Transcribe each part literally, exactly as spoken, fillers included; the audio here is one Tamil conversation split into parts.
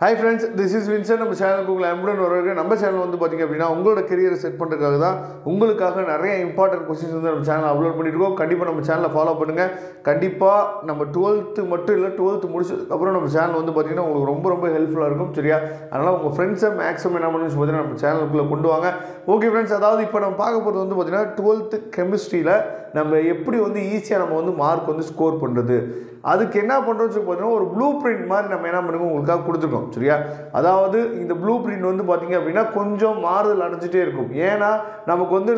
Hi friends, this is Vincent. நம்ம சேனலுக்கு உங்களை அன்புடன் வரவேற்க. நம்ம சேனல் வந்து பாத்தீங்க அப்படினா உங்களோட கரியரை செட் பண்றதுக்காக தான் உங்களுக்காக நிறைய இம்பார்ட்டன்ட் क्वेश्चंस வந்து நம்ம சேனல்ல அப்லோட் பண்ணிட்டு இருக்கோம். கண்டிப்பா நம்ம சேனலை ஃபாலோ பண்ணுங்க. கண்டிப்பா நம்ம twelfth மட்டும் இல்ல twelfth முடிச்சதுக்கு அப்புறம் நம்ம சேனல் வந்து பாத்தீங்கன்னா உங்களுக்கு ரொம்ப ரொம்ப ஹெல்ப்ஃபுல்லா இருக்கும். சரியா? அதனால உங்க फ्रेंड्स மேக்ஸிமம் என்ன பண்ணுங்க சொல்லுங்க நம்ம சேனலுக்குள்ள கொண்டு வாங்க. ஓகே फ्रेंड्स, அதாவது இப்போ நம்ம பார்க்க போறது வந்து பாத்தீங்கன்னா twelfth கெமிஸ்ட்ரியில நம்ம எப்படி வந்து ஈஸியா நம்ம வந்து மார்க் வந்து ஸ்கோர் பண்றது, அதுக்கு என்ன பண்றோம்னு சொல்லி பார்த்தீங்கன்னா ஒரு ப்ளூ பிரிண்ட் மாதிரி நம்ம என்ன பண்ணுவோம் உங்களுக்காக கொடுத்துருக்கோம். சரியா? அதாவது இந்த ப்ளூ பிரிண்ட் வந்து பார்த்தீங்க அப்படின்னா கொஞ்சம் மாறுதல் அடைஞ்சிட்டே இருக்கும். ஏன்னா நமக்கு வந்து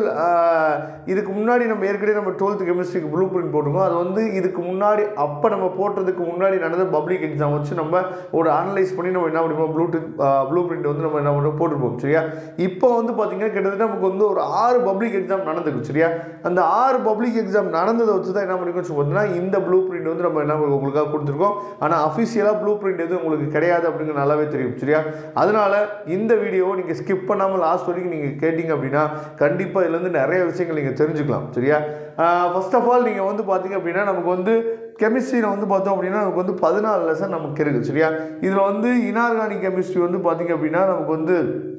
இதுக்கு முன்னாடி நம்ம ஏற்கனவே நம்ம டுவெல்த் கெமிஸ்ட்ரிக்கு ப்ளூ பிரிண்ட் போட்டிருக்கோம். அது வந்து இதுக்கு முன்னாடி அப்போ நம்ம போட்டதுக்கு முன்னாடி நடந்த பப்ளிக் எக்ஸாம் வச்சு நம்ம ஒரு அனலைஸ் பண்ணி நம்ம என்ன பண்ணுவோம் ப்ளூ ப்ளூ பிரிண்ட் வந்து நம்ம என்ன பண்ணுவோம் போட்டுருப்போம். சரியா? இப்போ வந்து பார்த்தீங்கன்னா கிட்டத்தட்ட நமக்கு வந்து ஒரு ஆறு பப்ளிக் எக்ஸாம் நடந்துருக்கு. சரியா? அந்த ஆறு பப்ளிக் எக்ஸாம் நடந்ததை வச்சு தான் என்ன பண்ணிக்கோன்னு பார்த்தீங்கன்னா இந்த ப்ளூ பிரிண்ட் வந்து நம்ம உங்களுக்காக கொடுத்துருக்கோம். ஆனால் அஃபிஷியலாக ப்ளூ பிரிண்ட் எதுவும் உங்களுக்கு கிடையாது அப்படிங்கிற நல்லாவே தெரியும். சரியா? அதனால இந்த வீடியோவை நீங்கள் ஸ்கிப் பண்ணாமல் லாஸ்ட் வரைக்கும் நீங்கள் கேட்டிங்க அப்படின்னா கண்டிப்பாக இதுலேருந்து நிறைய விஷயங்கள் நீங்கள் தெரிஞ்சுக்கலாம். சரியா? ஃபர்ஸ்ட் ஆஃப் ஆல் நீங்கள் வந்து பார்த்தீங்க அப்படின்னா நமக்கு வந்து கெமிஸ்ட்ரியில் வந்து பார்த்தோம் அப்படின்னா நமக்கு வந்து பதினாலு லெசன் நமக்கு இருக்குது. சரியா? இதில் வந்து இன்ஆர்கானிக் கெமிஸ்ட்ரி வந்து பார்த்தீங்க அப்படின்னா நமக்கு வந்து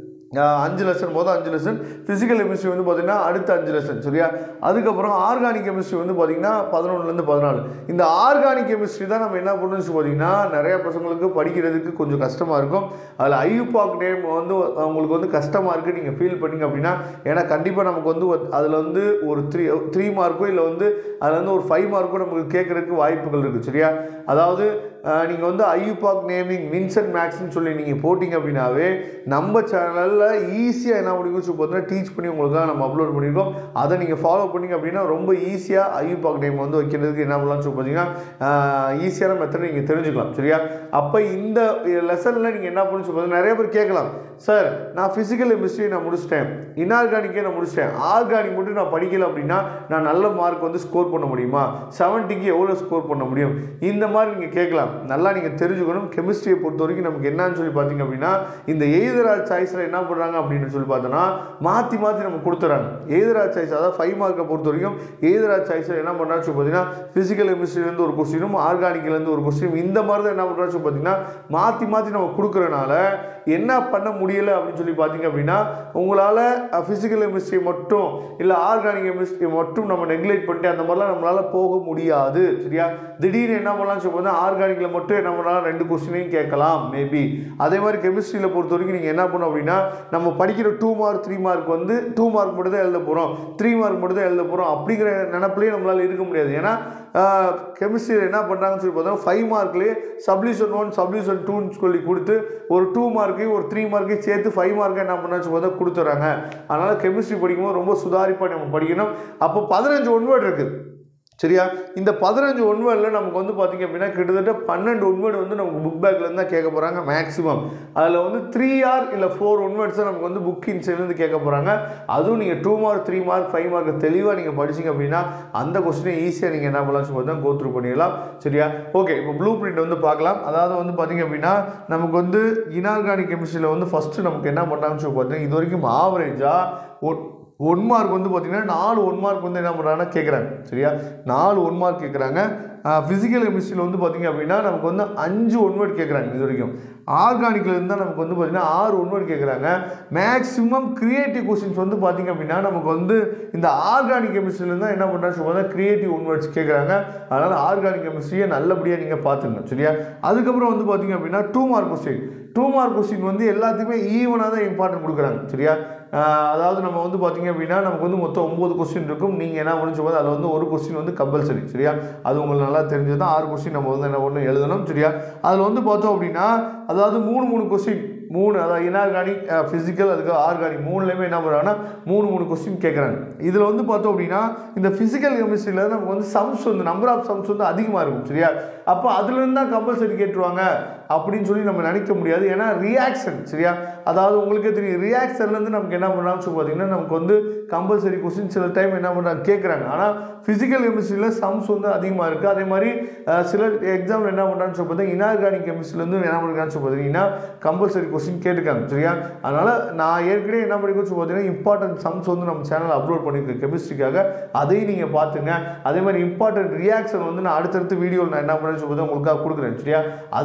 அஞ்சு லெசன், மொதல் அஞ்சு லெசன். ஃபிசிக்கல் கெமிஸ்ட்ரி வந்து பார்த்தீங்கன்னா அடுத்த அஞ்சு லெசன். சரியா? அதுக்கப்புறம் ஆர்கானிக் கெமிஸ்ட்ரி வந்து பார்த்தீங்கன்னா பதினொன்றுலேருந்து பதினாலு. இந்த ஆர்கானிக் கெமிஸ்ட்ரி தான் நம்ம என்ன பண்ணணும்னு பார்த்தீங்கன்னா நிறையா பசங்களுக்கு படிக்கிறதுக்கு கொஞ்சம் கஷ்டமாக இருக்கும். அதில் ஐயூபாக் நேம் வந்து உங்களுக்கு வந்து கஷ்டமாக இருக்குது நீங்கள் ஃபீல் பண்ணிங்க அப்படின்னா, ஏன்னா கண்டிப்பாக நமக்கு வந்து அதில் வந்து ஒரு த்ரீ த்ரீ மார்க்கோ இல்லை வந்து அதில் வந்து ஒரு ஃபைவ் மார்க்கோ நமக்கு கேட்குறதுக்கு வாய்ப்புகள் இருக்குது. சரியா? அதாவது நீங்கள் வந்து ஐயூபாக் நேமிங் வின்சென்ட் மேக்ஸ்ன்னு சொல்லி நீங்கள் போட்டிங்க அப்படின்னாவே நம்ம சேனலில் ஈஸியாக என்ன முடியும் பார்த்தீங்கன்னா டீச் பண்ணி உங்களுக்காக நம்ம அப்லோட் பண்ணியிருக்கோம். அதை நீங்கள் ஃபாலோ பண்ணிங்க அப்படின்னா ரொம்ப ஈஸியாக ஐயூபாக் நேம் வந்து வைக்கிறதுக்கு என்ன பண்ணலாம்னு சொல்லி பார்த்தீங்கன்னா ஈஸியான மெத்தட் நீங்கள் தெரிஞ்சுக்கலாம். சரியா? அப்போ இந்த லெசனில் நீங்கள் என்ன பண்ணு சொல்லி பார்த்தீங்கன்னா நிறைய பேர் கேட்கலாம், சார் நான் ஃபிசிக்கல் கெமிஸ்ட்ரி நான் முடிச்சிட்டேன், இன்ஆர்கானிக்கே நான் முடிச்சிட்டேன், ஆர்கானிக் மட்டும் நான் படிக்கல அப்படின்னா நான் நல்ல மார்க் வந்து ஸ்கோர் பண்ண முடியுமா, செவன்ட்டிக்கு எவ்வளோ ஸ்கோர் பண்ண முடியும், இந்த மாதிரி நீங்கள் கேட்கலாம். நல்லா நீங்கள் தெரிஞ்சுக்கணும். கெமிஸ்ட்ரியை பொறுத்த வரைக்கும் நமக்கு என்னன்னு சொல்லி பார்த்தீங்க அப்படின்னா இந்த எய்தரா சாய்ஸில் என்ன பண்ணுறாங்க அப்படின்னு சொல்லி பார்த்தோன்னா மாற்றி மாற்றி நம்ம கொடுத்துறாங்க. எய்தரா சாய்ஸ் அதாவது ஃபைவ் மார்க்கை பொறுத்த வரைக்கும் எய்தரா சாய்ஸில் என்ன பண்ணுறான்னு சொல்லி பார்த்தீங்கன்னா ஃபிசிக்கல் கெமிஸ்ட்ரியிலேருந்து ஒரு கொஸ்டினும் ஆர்கானிக்லேருந்து ஒரு கொஸ்டினும் இந்த மாதிரி தான் என்ன பண்ணுறான்னு சொல்லி பார்த்தீங்கன்னா மாற்றி மாற்றி நம்ம கொடுக்குறனால என்ன பண்ண முடியலை அப்படின்னு சொல்லி பார்த்தீங்க அப்படின்னா உங்களால் ஃபிசிக்கல் கெமிஸ்ட்ரி மட்டும் இல்லை ஆர்கானிக் கெமிஸ்ட்ரி மட்டும் நம்ம நெக்லெக்ட் பண்ணிட்டு அந்த மாதிரிலாம் நம்மளால் போக முடியாது. சரியா? திடீர்னு என்ன பண்ணலாம்னு சொல்லி பார்த்தா ஆர்கானிக்கில் மட்டும் என்ன பண்ணலாம் ரெண்டு கொஸ்டினையும் கேட்கலாம் மேபி. அதே மாதிரி கெமிஸ்ட்ரியில் பொறுத்த வரைக்கும் நீங்கள் என்ன பண்ணணும் அப்படின்னா நம்ம படிக்கிற டூ மார்க் த்ரீ மார்க் வந்து டூ மார்க் மட்டும் தான் எழுத போகிறோம், த்ரீ மார்க் மட்டும் தான் எழுத போகிறோம் அப்படிங்கிற நினப்பிலேயே நம்மளால் இருக்க முடியாது. ஏன்னா கெமிஸ்ட்ரியில் என்ன பண்ணுறாங்கன்னு சொல்லி பார்த்தோம்னா ஃபைவ் மார்க்லேயே சப்ளியூஷன் ஒன் சப்ளியூஷன் டூன்னு சொல்லி கொடுத்து ஒரு டூ மார்க்கையும் ஒரு த்ரீ மார்க்கையும் சேர்த்து ஃபைவ் மார்க்கை என்ன பண்ணாச்சு பார்த்தா கொடுத்துட்றாங்க. அதனால் கெமிஸ்ட்ரி படிக்கும்போது ரொம்ப சுதாரிப்பாக நம்ம படிக்கணும். அப்போ பதினஞ்சு ஒன்வேர்டு இருக்குது. சரியா? இந்த பதினஞ்சு ஒன்வேர்டில் நமக்கு வந்து பார்த்திங்க அப்படின்னா கிட்டத்தட்ட பன்னெண்டு ஒன்வேர்டு வந்து நமக்கு புக் பேக்லேருந்து தான் கேட்க போகிறாங்க மேக்ஸிமம். அதில் வந்து த்ரீ ஆர் இல்லை ஃபோர் ஒன்வேர்ட்ஸை நமக்கு வந்து புக் இன்சைட்லேருந்து கேட்க போகிறாங்க. அதுவும் நீங்கள் two mark three mark five mark தெளிவாக நீங்கள் படிச்சிங்க அப்படின்னா அந்த கொஸ்டினை ஈஸியாக நீங்கள் என்ன பண்ணலாம் சொல்லி தான் கோத்ரூ பண்ணிடலாம். சரியா? ஓகே, இப்போ ப்ளூ பிரிண்ட் வந்து பார்க்கலாம். அதாவது வந்து பார்த்திங்க அப்படின்னா நமக்கு வந்து இன்ஆர்கானிக் கெமிஸ்ட்ரியில் வந்து ஃபஸ்ட்டு நமக்கு என்ன பண்ணாங்கன்னு சொல்லி பார்த்தீங்கன்னா இது வரைக்கும் ஆவரேஜாக ஒன் மார்க் வந்து பார்த்தீங்கன்னா நாலு ஒன் மார்க் வந்து என்ன பண்ணுறாங்கன்னா கேட்குறாங்க. சரியா? நாலு ஒன் மார்க் கேட்குறாங்க. ஃபிசிக்கல் கெமிஸ்ட்ரியில் வந்து பார்த்திங்க அப்படின்னா நமக்கு வந்து அஞ்சு ஒன் வேர்ட் கேட்குறாங்க இது வரைக்கும். ஆர்கானிக்கில் இருந்தால் நமக்கு வந்து பார்த்திங்கன்னா ஆறு ஒன் வேர்ட் கேட்குறாங்க. மேக்ஸிமம் கிரியேட்டிவ் கொஸ்டின்ஸ் வந்து பார்த்திங்க அப்படின்னா நமக்கு வந்து இந்த ஆர்கானிக் கெமிஸ்ட்ரியில் தான் என்ன பண்ணுறாங்க சொல்லுவாங்க கிரியேட்டிவ் ஒன் வேர்ட்ஸ் கேட்குறாங்க. அதனால் ஆர்கானிக் கெமிஸ்ட்ரியை நல்லபடியாக நீங்கள் பார்த்துங்க. சரியா? அதுக்கப்புறம் வந்து பார்த்திங்க அப்படின்னா two mark question two mark question வந்து எல்லாத்துக்குமே ஈவனாக தான் இம்பார்ட்டன்ட் கொடுக்குறாங்க. சரியா? அதாவது நம்ம வந்து பார்த்திங்க அப்படின்னா நமக்கு வந்து மொத்தம் ஒம்பது கொஸ்டின் இருக்கும். நீங்கள் என்ன பண்ணு சொல்லுவது அதில் வந்து ஒரு கொஸ்டின் வந்து கம்பல்சரி. சரியா? அது உங்களுக்கு நல்லா தெரிஞ்சது தான். ஆறு கொஸ்டின் நம்ம வந்து என்ன பண்ணணும் எழுதணும். சரியா? அதில் வந்து பார்த்தோம் அப்படின்னா அதாவது மூணு மூணு கொஸ்டின் மூணு அதாவது இன்ஆர்கானிக் ஃபிசிக்கல் அதுக்கு ஆர்கானிக் மூணுலேயுமே என்ன பண்ணுறாங்கன்னா மூணு மூணு கொஸ்டின் கேட்குறாங்க. இதில் வந்து பார்த்தோம் அப்படின்னா இந்த ஃபிசிக்கல் கெமிஸ்ட்ரியில் நமக்கு வந்து சம்ஸ் வந்து நம்பர் ஆஃப் சம்ஸ் வந்து அதிகமாக இருக்கும். சரியா? அப்போ அதுலேருந்து தான் கம்பல்சரி கேட்டுருவாங்க அப்படின்னு சொல்லி நம்ம நினைக்க முடியாது. ஏன்னா ரியாக்ஷன். சரியா? அதாவது உங்களுக்கே தெரியும் ரியாக்ஷன்லேருந்து நமக்கு என்ன பண்ணுறாங்கன்னு சொல்லி பார்த்தீங்கன்னா நமக்கு வந்து கம்பல்சரி கொஸ்டின் சில டைம் என்ன பண்ணுறாங்க கேட்குறாங்க. ஆனால் ஃபிசிக்கல் கெமிஸ்ட்ரியில் சம்ஸ் வந்து அதிகமாக இருக்குது. அதே மாதிரி சில எக்ஸாம்பிள் என்ன பண்ணுறான்னு சொல்லி பார்த்தீங்கன்னா இன்ஆர்கானிக் கெமிஸ்ட்ரிலேருந்து என்ன பண்ணுறான்னு சொல்லி பார்த்தீங்கன்னா கம்பல்சரி கொஸ்டின் கேட்டுருக்காங்க. சரியா? அதனால் நான் ஏற்கனவே என்ன பண்ணிக்கணும்னு சொல்லி பார்த்தீங்கன்னா இம்பார்ட்டன்ட் சம்ஸ் வந்து நம்ம சேனல் அப்லோட் பண்ணியிருக்கேன் கெமிஸ்ட்ரிக்காக. அதையும் நீங்கள் பார்த்துங்க. அதே மாதிரி இம்பார்ட்டன்ட் ரியாக்ஷன் வந்து நான் அடுத்தடுத்த வீடியோவில் நான் என்ன பண்ணுறேன்னு சொல்லி உங்களுக்காக கொடுக்குறேன். சரியா? அதையும் நீங்கள்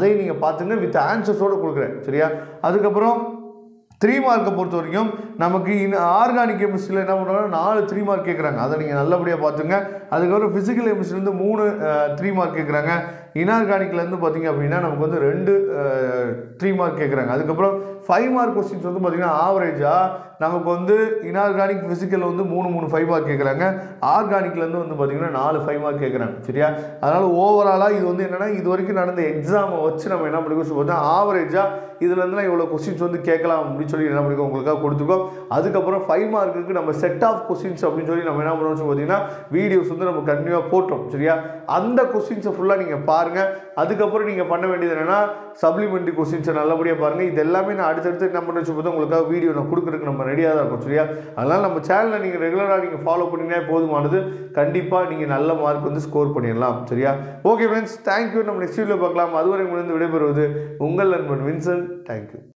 பார்த்துங்க வித் ஆன்சர்ஸோடு கொடுக்குறேன் சரியா. அதுக்கப்புறம் த்ரீ மார்க்கை பொறுத்த வரைக்கும் நமக்கு ஆர்கானிக் கெமிஸ்ட்ரியில் என்ன பண்ணுறாங்கன்னா நாலு த்ரீ மார்க் கேட்குறாங்க, அதை நீங்கள் நல்லபடியாக பார்த்துங்க. அதுக்கப்புறம் ஃபிசிக்கல் கெமிஸ்ட்ரிலேருந்து மூணு த்ரீ மார்க் கேட்குறாங்க. இன்ஆர்கானிக்லேருந்து பார்த்திங்க அப்படின்னா நமக்கு வந்து ரெண்டு த்ரீ மார்க் கேட்குறாங்க. அதுக்கப்புறம் ஃபைவ் மார்க் கொஸ்டின்ஸ் வந்து பார்த்திங்கன்னா ஆவரேஜாக நமக்கு வந்து இன்ஆர்கானிக் ஃபிசிக்கலில் வந்து மூணு மூணு ஃபைவ் மார்க் கேட்குறாங்க. ஆர்கானிக்லேருந்து வந்து பார்த்திங்கன்னா நாலு ஃபைவ் மார்க் கேட்குறாங்க சரியா. அதனால் ஓவராலாக இது வந்து என்னென்னா இது வரைக்கும் நடந்த எக்ஸாமை வச்சு நம்ம என்ன பண்ணி கொஸ்டின் பார்த்தா ஆவரேஜாக இதுலேருந்துலாம் இவ்வளோ கொஸ்டின்ஸ் வந்து கேட்கலாம் அப்படின்னு சொல்லி என்ன பண்ணிக்கோ உங்களுக்காக கொடுத்துருக்கோம். அதுக்கப்புறம் ஃபைவ் மார்க்குக்கு நம்ம செட் ஆஃப் கொஸ்டின்ஸ் அப்படின்னு சொல்லி நம்ம என்ன பண்ணுவோம் பார்த்தீங்கன்னா வீடியோஸ் வந்து நம்ம கண்டினியூவாக போட்டோம் சரியா. அந்த கொஸ்டின்ஸை ஃபுல்லாக நீங்கள் பாருங்கள். அதுக்கப்புறம் நீங்கள் பண்ண வேண்டியது என்னென்னா சப்ளிமெண்ட்ரி கொஸ்டின்ஸை நல்லபடியாக பாருங்கள். இது எல்லாமே நான் அடுத்தடுத்து என்ன பண்ண வச்சு பார்த்தா உங்களுக்காக வீடியோ நான் கொடுக்குறதுக்கு நம்ம ரெடியாக தான் இருக்கும் சரியா. அதனால் நம்ம சேனலை நீங்கள் ரெகுலராக நீங்கள் ஃபாலோ பண்ணிங்கன்னா போதுமானது, கண்டிப்பாக நீங்கள் நல்ல மார்க் வந்து ஸ்கோர் பண்ணிடலாம் சரியா. Okay friends, thank you. நம்ம நெக்ஸ்ட் வீடியோவில் பார்க்கலாம். அதுவரை உங்களுக்கு விடைபெறுவது உங்கள் நண்பன் வின்சென்ட். தேங்க்யூ.